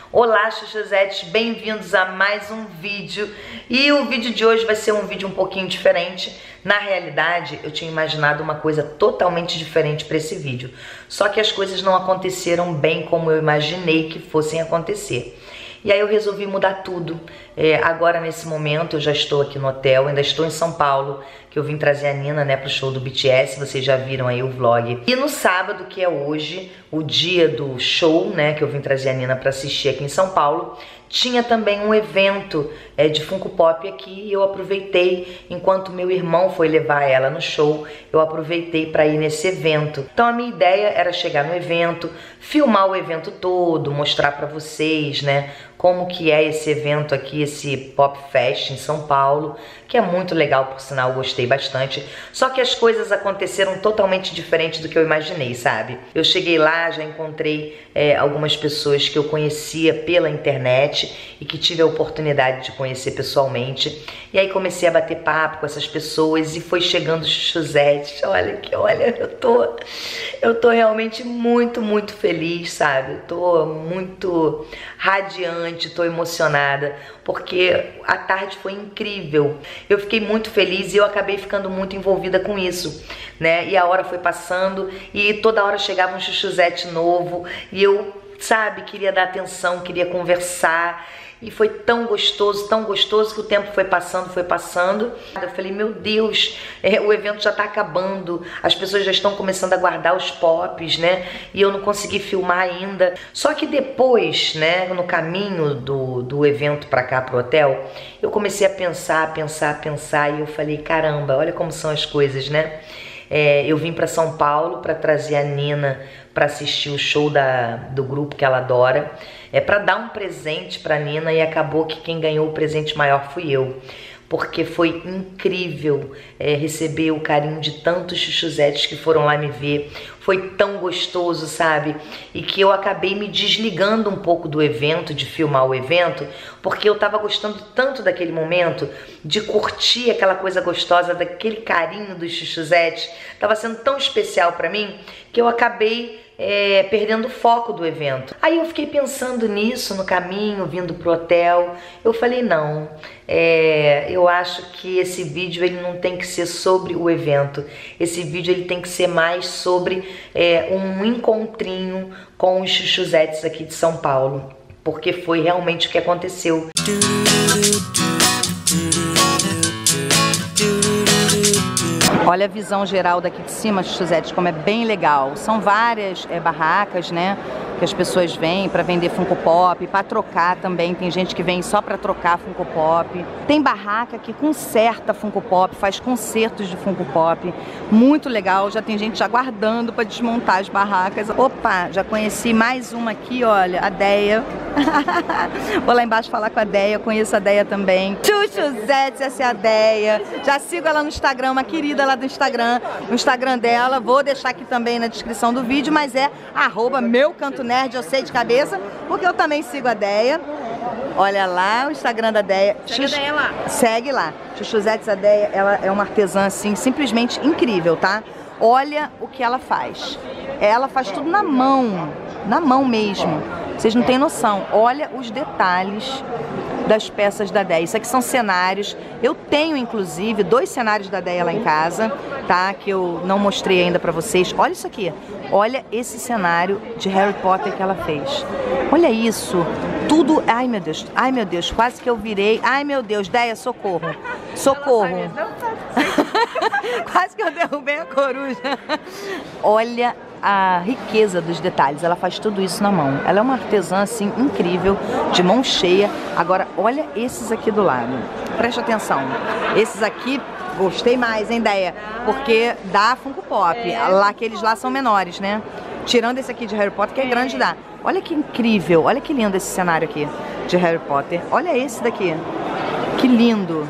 Olá, Chuchuzetes, bem-vindos a mais um vídeo. E o vídeo de hoje vai ser um vídeo um pouquinho diferente. Na realidade, eu tinha imaginado uma coisa totalmente diferente para esse vídeo. Só que as coisas não aconteceram bem como eu imaginei que fossem acontecer. E aí eu resolvi mudar tudo. Agora, nesse momento, eu já estou aqui no hotel, ainda estou em São Paulo, que eu vim trazer a Nina, né, pro show do BTS, vocês já viram aí o vlog. E no sábado, que é hoje, o dia do show, né, que eu vim trazer a Nina para assistir aqui em São Paulo, tinha também um evento de Funko Pop aqui e eu aproveitei, enquanto meu irmão foi levar ela no show, eu aproveitei para ir nesse evento. Então a minha ideia era chegar no evento, filmar o evento todo, mostrar para vocês, né, como que é esse evento aqui, esse Pop Fest em São Paulo, que é muito legal, por sinal, eu gostei bastante. Só que as coisas aconteceram totalmente diferente do que eu imaginei, sabe? Eu cheguei lá, já encontrei algumas pessoas que eu conhecia pela internet e que tive a oportunidade de conhecer pessoalmente. E aí comecei a bater papo com essas pessoas e foi chegando Chuchuzetes. Olha, eu tô realmente muito feliz, sabe? Eu tô muito radiante, tô emocionada, porque a tarde foi incrível. Eu fiquei muito feliz e eu acabei ficando muito envolvida com isso, né? E a hora foi passando e toda hora chegava um Chuchuzete novo e eu, sabe, queria dar atenção, queria conversar. E foi tão gostoso que o tempo foi passando. Eu falei, meu Deus, o evento já tá acabando, as pessoas já estão começando a guardar os pops, né? E eu não consegui filmar ainda. Só que depois, né, no caminho do evento pra cá, pro hotel, eu comecei a pensar e eu falei, caramba, olha como são as coisas, né? Eu vim para São Paulo para trazer a Nina para assistir o show do grupo que ela adora, para dar um presente para Nina, e acabou que quem ganhou o presente maior fui eu, porque foi incrível receber o carinho de tantos chuchuzetes que foram lá me ver. Foi tão gostoso, sabe? E que eu acabei me desligando um pouco do evento, de filmar o evento, porque eu tava gostando tanto daquele momento, de curtir aquela coisa gostosa, daquele carinho dos chuchuzetes. Tava sendo tão especial pra mim, que eu acabei perdendo o foco do evento. Aí eu fiquei pensando nisso no caminho, vindo pro hotel. Eu falei, não, eu acho que esse vídeo ele não tem que ser sobre o evento. Esse vídeo ele tem que ser mais sobre um encontrinho com os chuchuzetes aqui de São Paulo, porque foi realmente o que aconteceu. Olha a visão geral daqui de cima, Chuchuzetes, como é bem legal. São várias barracas, né, que as pessoas vêm para vender Funko Pop, para trocar também. Tem gente que vem só para trocar Funko Pop. Tem barraca que conserta Funko Pop, faz consertos de Funko Pop. Muito legal, já tem gente já guardando para desmontar as barracas. Opa, já conheci mais uma aqui, olha, a Deia. Vou lá embaixo falar com a Deia, conheço a Deia também. Chuchuzetes, essa é a Deia. Já sigo ela no Instagram, uma querida lá do Instagram, o Instagram dela, vou deixar aqui também na descrição do vídeo, mas é @meucantonerd, eu sei de cabeça, porque eu também sigo a Deia. Olha lá o Instagram da Deia. Segue a Deia lá. Segue lá. Chuchuzetes, a Deia, ela é uma artesã, assim, simplesmente incrível, tá? Olha o que ela faz. Ela faz tudo na mão mesmo. Vocês não têm noção. Olha os detalhes das peças da Deia. Isso aqui são cenários. Eu tenho, inclusive, 2 cenários da Deia lá em casa, tá? Que eu não mostrei ainda pra vocês. Olha isso aqui. Olha esse cenário de Harry Potter que ela fez. Olha isso. Tudo... Ai, meu Deus. Quase que eu virei. Ai, meu Deus. Deia, socorro. Socorro. Quase que eu derrubei a coruja. Olha a riqueza dos detalhes, ela faz tudo isso na mão. Ela é uma artesã, assim, incrível, de mão cheia. Agora, olha esses aqui do lado. Preste atenção. Esses aqui, gostei mais, hein, Deia? Porque dá Funko Pop. Lá, aqueles lá são menores, né? Tirando esse aqui de Harry Potter, que é grande, dá. Olha que incrível, olha que lindo esse cenário aqui de Harry Potter. Olha esse daqui. Que lindo.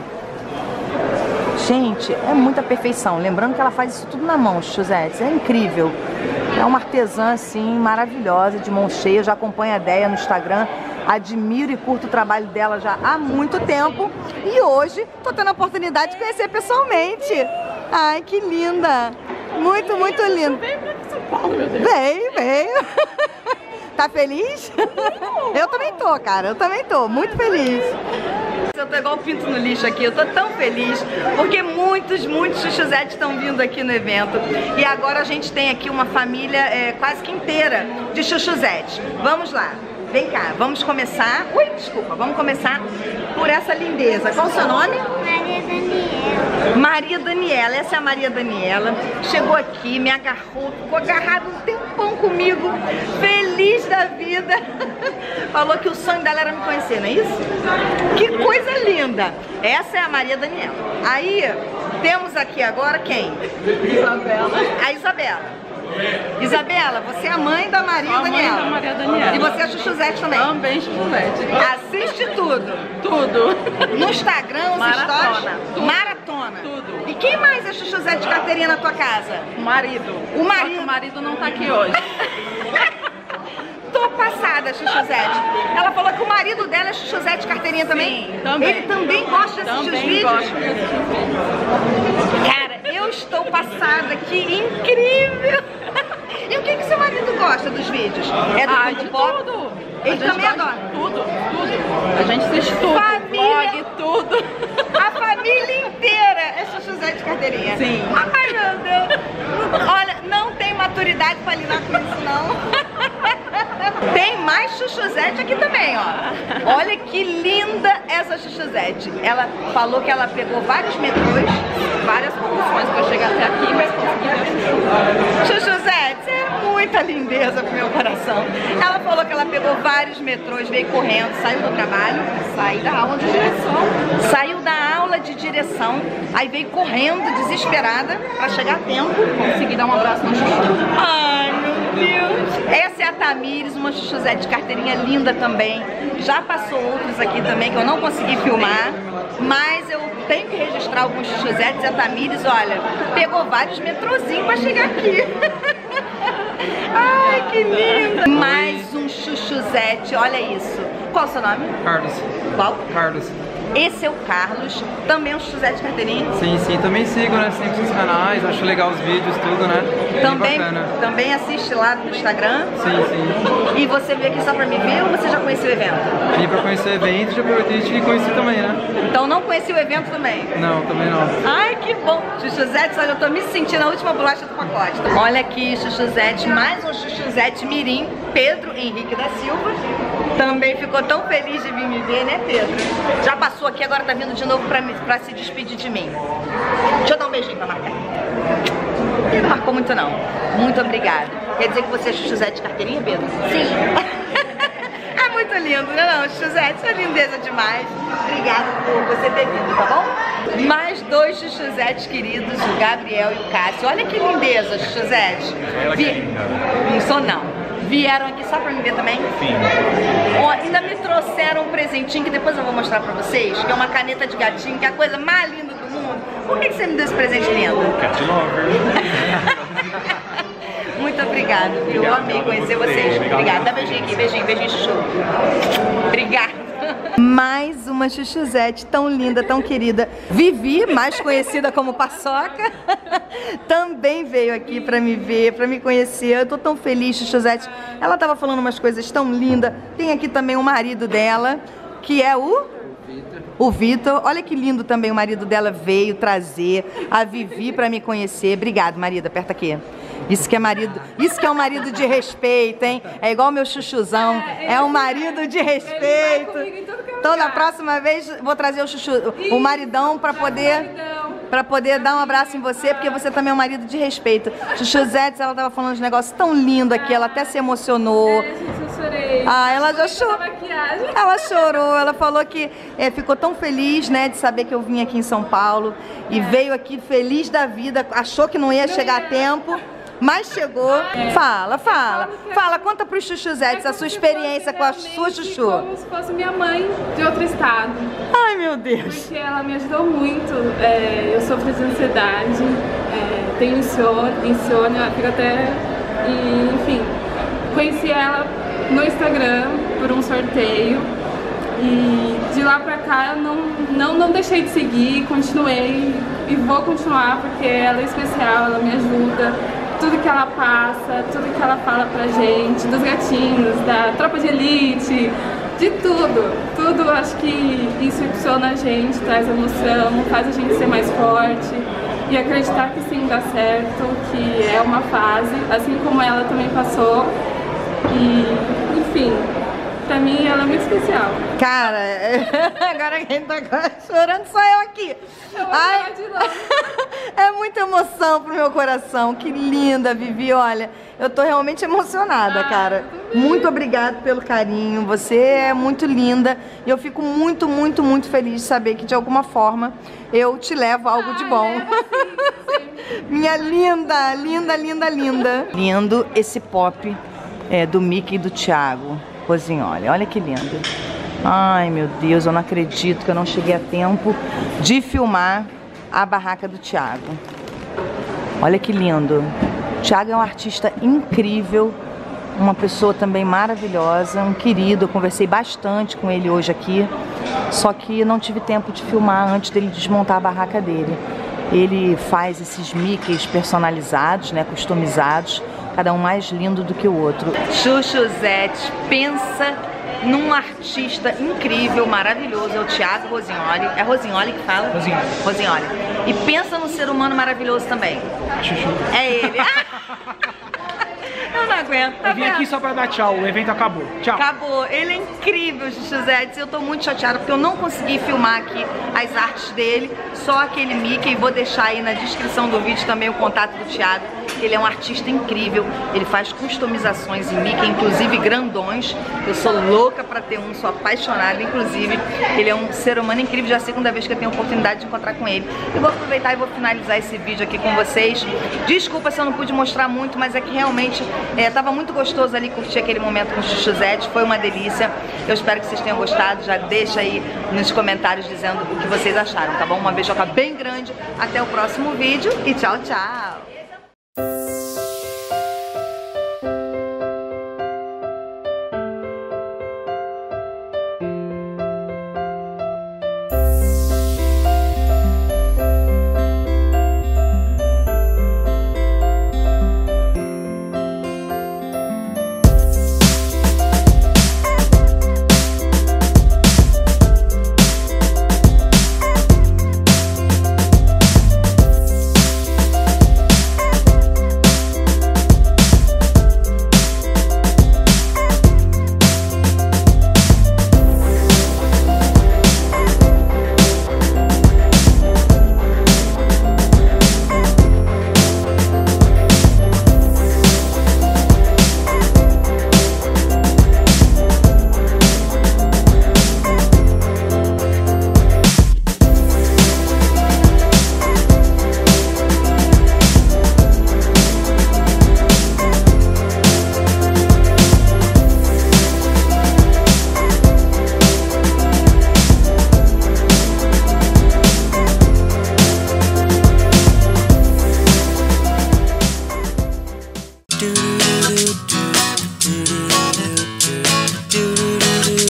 Gente, é muita perfeição. Lembrando que ela faz isso tudo na mão, Chuchuzetes. É incrível. É uma artesã, assim, maravilhosa, de mão cheia. Eu já acompanho a Deia no Instagram. Admiro e curto o trabalho dela já há muito tempo. E hoje tô tendo a oportunidade de conhecer pessoalmente. Ai, que linda. Muito linda. Veio pra São Paulo, meu Deus. Veio. Tá feliz? Eu também tô, cara. Eu também tô. Muito feliz. Eu tô igual o pinto no lixo aqui. Eu tô tão feliz porque muitos chuchuzetes estão vindo aqui no evento. E agora a gente tem aqui uma família quase que inteira de chuchuzetes. Vamos lá. Vem cá, vamos começar... Ui, desculpa. Vamos começar por essa lindeza. Qual o seu nome? Maria Daniela. Maria Daniela. Essa é a Maria Daniela. Chegou aqui, me agarrou, ficou agarrado um tempão comigo. Feliz da vida. Falou que o sonho dela era me conhecer, não é isso? Que coisa linda. Essa é a Maria Daniela. Aí, temos aqui agora quem? Isabela. A Isabela. Isabela, você é a mãe da Maria Daniela. Mãe da Maria Daniela. E você é chuchuzete também? Também chuchuzete. Assiste tudo. Tudo. No Instagram, os Maratona. stories. Tudo. Maratona. Tudo. E quem mais é chuchuzete de carteirinha na tua casa? O marido. O marido. Só que o marido não tá aqui hoje. Tô passada, chuchuzete. Ela falou que o marido dela é chuchuzete de carteirinha também? Sim, também. Ele também gosta de assistir os Também vídeos? gosto de assistir os vídeos. Cara, eu estou passada, que incrível! E o que seu marido gosta dos vídeos? É do De mundo pop? tudo. Ele A gente também gosta adora. de tudo. A gente assiste tudo. Família. Vlog, tudo. A família inteira é chuchuzete de carteirinha. Sim. Ai, meu Deus. Olha, não tem maturidade pra lidar com isso, não. Tem mais chuchuzete aqui também, ó. Olha que linda essa chuchuzete. Ela falou que ela pegou vários metrôs, Várias condições pra chegar até aqui, mas consegui ver chuchu. Chuchuzete, você é muita lindeza pro meu coração. Ela falou que ela pegou vários metrôs, veio correndo, saiu do trabalho, Saí da aula de direção. saiu da aula de direção, aí veio correndo, desesperada, pra chegar a tempo. Consegui dar um abraço no chuchu. Ai, meu Deus! Essa é a Tamires, uma chuchuzete de carteirinha linda também. Já passou outros aqui também que eu não consegui filmar, mas eu tenho que registrar alguns chuchuzetes. A Tamires, olha, pegou vários metrozinhos pra chegar aqui. Ai, que linda! Mais um chuchuzete, olha isso. Qual o seu nome? Carlos. Qual? Carlos. Esse é o Carlos, também um chuchuzete de carteirinha. Sim, também sigo, né? Sempre os canais, acho legal os vídeos, tudo, né? Bem bacana. Também assiste lá no Instagram. Sim. E você veio aqui só pra me ver ou você já conhecia o evento? Vim pra conhecer o evento, já aproveitei e conheci também, né? Então não conhecia o evento também? Não, também não. Ai, que bom! Chuchuzete, olha, eu tô me sentindo a última bolacha do pacote. Olha aqui, chuchuzete, mais um chuchuzete mirim, Pedro Henrique da Silva. Também ficou tão feliz de vir me ver, né, Pedro? Já passou aqui, agora tá vindo de novo pra se despedir de mim. Deixa eu dar um beijinho pra marcar. Não marcou muito não. Muito obrigada. Quer dizer que você é chuchuzete de carteirinha, Pedro? Sim. É muito lindo, né não? Chuchuzete, isso é lindeza demais. Obrigada por você ter vindo, tá bom? Mais dois chuchuzetes queridos, o Gabriel e o Cássio. Olha que lindeza, chuchuzete. Ela que é linda. Não sou não. Vieram aqui só pra me ver também? Sim. Ó, ainda me trouxeram um presentinho que depois eu vou mostrar pra vocês, que é uma caneta de gatinho, que é a coisa mais linda do mundo. Por que você me deu esse presente lindo? Cat Lover. Muito obrigada, viu? Eu amei conhecer vocês. Obrigada. Dá beijinho aqui, beijinho, chuchu. Obrigada. Mais uma chuchuzete tão linda, tão querida. Vivi, mais conhecida como Paçoca, também veio aqui pra me ver, pra me conhecer. Eu tô tão feliz, chuchuzete. Ela tava falando umas coisas tão lindas. Tem aqui também o marido dela, que é o Vitor. Olha que lindo também, o marido dela veio trazer a Vivi pra me conhecer. Obrigado, marido, aperta aqui. Isso que é marido, isso que é um marido de respeito, hein? É igual meu chuchuzão, é um marido de respeito. Então na próxima vez vou trazer o maridão pra poder dar um abraço em você, porque você também é um marido de respeito. Chuchuzete, ela tava falando uns negócios tão lindos aqui, ela até se emocionou. Gente, eu chorei. Ah, ela já chorou. Maquiagem. Ela chorou, ela falou que ficou tão feliz, né, de saber que eu vim aqui em São Paulo e veio aqui feliz da vida, achou que não ia chegar a tempo. Mas chegou. Fala, conta pros chuchuzetes a sua experiência com a sua chuchu. Como se fosse minha mãe de outro estado. Ai, meu Deus. Porque ela me ajudou muito. Eu sofro de ansiedade, tenho insônia, fico até... E, enfim, conheci ela no Instagram por um sorteio. E de lá pra cá eu não deixei de seguir, continuei e vou continuar porque ela é especial, ela me ajuda. tudo que ela passa, tudo que ela fala pra gente, dos gatinhos, da tropa de elite, de tudo. Tudo, acho que isso impulsiona a gente, traz emoção, faz a gente ser mais forte e acreditar que sim, dá certo, que é uma fase, assim como ela também passou. E, enfim, pra mim ela é muito especial. Cara, agora quem tá chorando sou eu aqui. Ai, é muita emoção pro meu coração. Que linda, Vivi. Olha, eu tô realmente emocionada, cara. Muito obrigada pelo carinho. Você é muito linda. E eu fico muito, muito, muito feliz de saber que de alguma forma eu te levo algo de bom. Minha linda, linda, linda, linda. Lindo esse pop do Mickey e do Thiago Rosignoli. Olha que lindo. Ai, meu Deus, eu não acredito que eu não cheguei a tempo de filmar a barraca do Thiago. Olha que lindo. O Thiago é um artista incrível, uma pessoa também maravilhosa, um querido. Eu conversei bastante com ele hoje aqui, só que não tive tempo de filmar antes dele desmontar a barraca dele. Ele faz esses Mickeys personalizados, né, customizados, cada um mais lindo do que o outro. Chuchuzete, pensa num artista incrível, maravilhoso, é o Thiago Rosignoli. É Rosignoli que fala? Rosignoli. Rosignoli. E pensa num ser humano maravilhoso também. Chuchu. É ele. Eu não aguento, tá Eu vim vendo? aqui só pra dar tchau, o evento acabou. Tchau. Acabou. Ele é incrível, Chuchuzete. Eu tô muito chateada porque eu não consegui filmar aqui as artes dele, só aquele Mickey. Vou deixar aí na descrição do vídeo também o contato do Thiago. Ele é um artista incrível, ele faz customizações em Mickey, inclusive grandões. Eu sou louca pra ter um, sou apaixonada, inclusive. Ele é um ser humano incrível, já é a segunda vez que eu tenho a oportunidade de encontrar com ele. E vou aproveitar e vou finalizar esse vídeo aqui com vocês. Desculpa se eu não pude mostrar muito, mas é que realmente tava muito gostoso ali curtir aquele momento com o Chuchuzete, foi uma delícia. Eu espero que vocês tenham gostado, já deixa aí nos comentários dizendo o que vocês acharam, tá bom? Uma beijoca bem grande, até o próximo vídeo e tchau, tchau!